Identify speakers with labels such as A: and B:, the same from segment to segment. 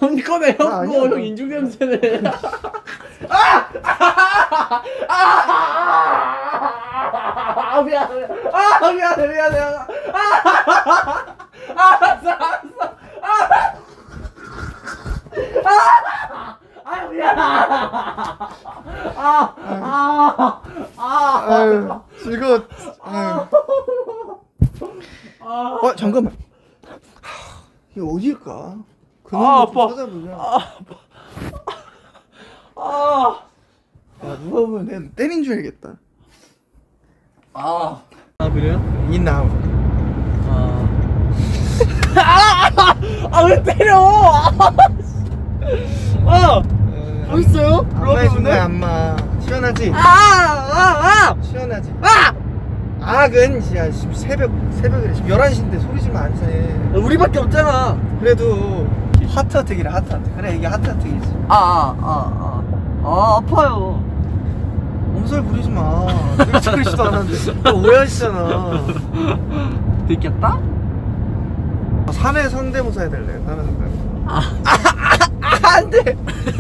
A: 형 거네 형 거. 형 인중 냄새네. 미안해. 미안해. 알았어. 미안.
B: 아유 즐거워. 잠깐만. 이게 어딜까?
A: 아파.
B: 찾아보자. 야 누가 보면 내가 때린 줄 알겠다.
A: 그래요?
B: 있나?
A: 왜 때려? 멋있어요?
B: 안마 해준 거야 안마. 시원하지? 시원하지? 근 진짜 새벽이래. 지금 11시인데 소리 지르면 안 돼.
A: 우리밖에 없잖아.
B: 그래도 하트 어택이래 하트 어택. 그래 이게 하트 어택이지.
A: 아파요.
B: 엄살 부리지 마. 그렇지도 않았는데 너 오해하시잖아.
A: 들켰다?
B: 사내 성대모사 해달래. 사내 성대모사. 안돼.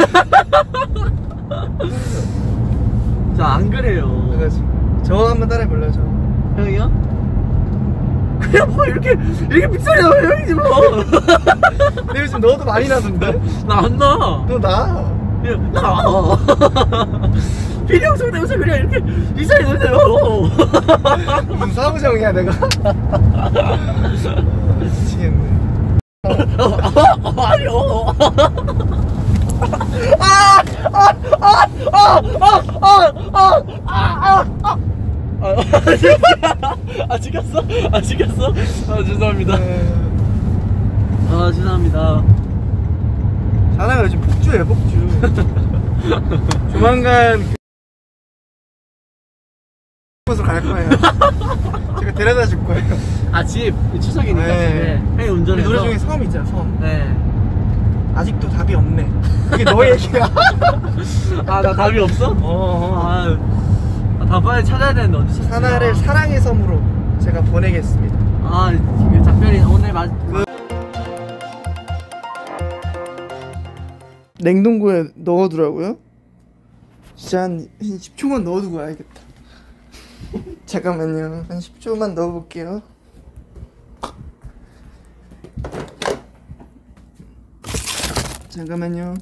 A: 저 안 그래요.
B: 그래가지고 저 한번 따라해볼래 저.
A: 형이요? 그냥 뭐 이렇게 빅소리 나면 형이지 뭐.
B: 근데 요즘 너도 많이 나던데?
A: 나 안 나.
B: 너 나.
A: 그냥 나. 비룡 성대모사 그냥 이렇게 빅소리 나세요.
B: 무슨 사무장이야 내가. 미치겠네.
A: 아니요. 찍혔어? 찍혔어? 죄송합니다. 죄송합니다.
B: 자나가 요즘 폭주해 폭주. 조만간 곳으로 갈 거예요. 제가 데려다 줄 거예요.
A: 집 추석이니까.
B: 네.
A: 형이 운전해서.
B: 노래 중에 섬 있잖아 섬.
A: 네.
B: 아직도 답이 없네. 그게 너 얘기야.
A: 나 답이 없어? 다 빨리 찾아야 되는데 어디 찾지?
B: 사나를 사랑의 섬으로 제가 보내겠습니다.
A: 지금 작별이 오늘
B: 냉동고에 넣어두라고요? 진짜 한 10초만 넣어두고 와야겠다. 잠깐만요. 한 10초만 넣어볼게요. 잠깐만요.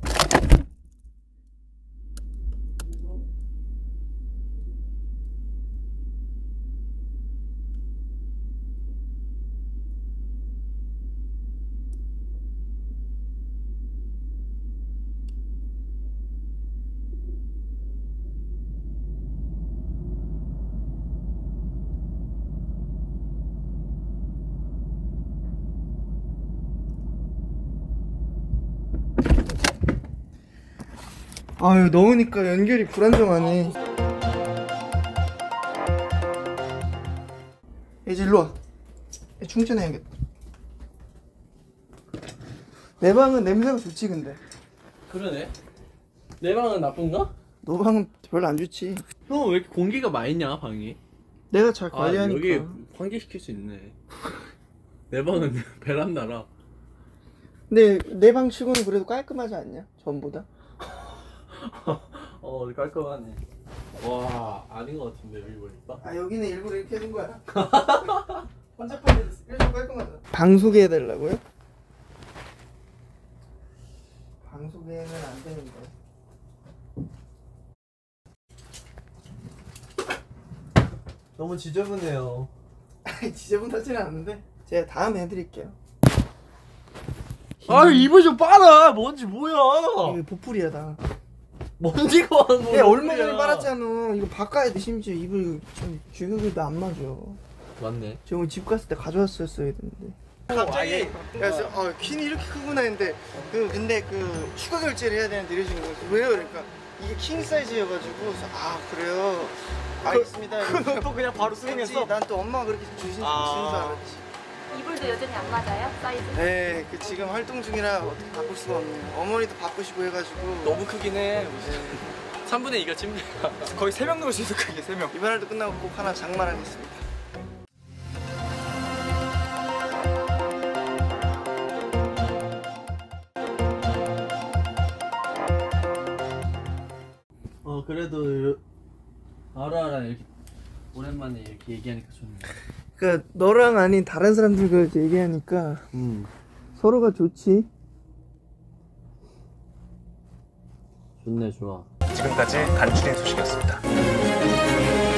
B: 아유 넣으니까 연결이 불안정하네. 이제 일로와. 충전해야겠다. 내 방은 냄새가 좋지 근데.
A: 그러네. 내 방은 나쁜가?
B: 너 방은 별로 안 좋지.
A: 형 왜 이렇게 공기가 많냐 방이?
B: 내가 잘 관리하니까.
A: 여기 환기시킬 수 있네. 내 방은 베란다라.
B: 근데 내 방 치고는 그래도 깔끔하지 않냐? 전보다?
A: 깔끔하네. 와 아닌 것 같은데 여기 보니까.
B: 여기는 일부러 이렇게 해둔 거야. 혼자판에 일좀 깔끔하다. 방 소개해달라고요? 방 소개는 안 되는데.
A: 너무 지저분해요.
B: 지저분하지는 않은데 제가 다음에 해드릴게요.
A: 입을 좀 빨아. 먼지 뭐야?
B: 이거 보풀이야 다.
A: 먼지가 하는 거야.
B: 얼마 전에 빨았잖아. 이거 바꿔야 돼. 심지어 이불 좀 주걱이도 안 맞아.
A: 맞네.
B: 저 오늘 집 갔을 때 가져왔어야 되는데. 갑자기 그래서 퀸이 이렇게 크구나 했는데 근데 추가 결제를 해야 되는데 이러시는 거지. 왜요? 그러니까 이게 킹 사이즈여가지고 그래요. 알겠습니다.
A: 그건 또 그냥 바로 수행했어?
B: 난 또 엄마가 그렇게 주신 줄 알았지.
C: 이불도 여전히 안 맞아요? 사이즈?
B: 네, 지금 활동 중이라 어떻게 바꿀 수가 없네요. 어머니도 바쁘시고 해가지고.
A: 너무 크긴 해. 3분의 2가 침대가 거의 3명 누울 수 있어. 크게 3명.
B: 이번 활도 끝나고 꼭 하나 장만하겠습니다.
A: 그래도 아라랑 이렇게 오랜만에 이렇게 얘기하니까 좋네.
B: 그러니까 너랑 아닌 다른 사람들과 이제 얘기하니까 서로가 좋지.
A: 좋네, 좋아.
D: 지금까지 간추린 소식이었습니다.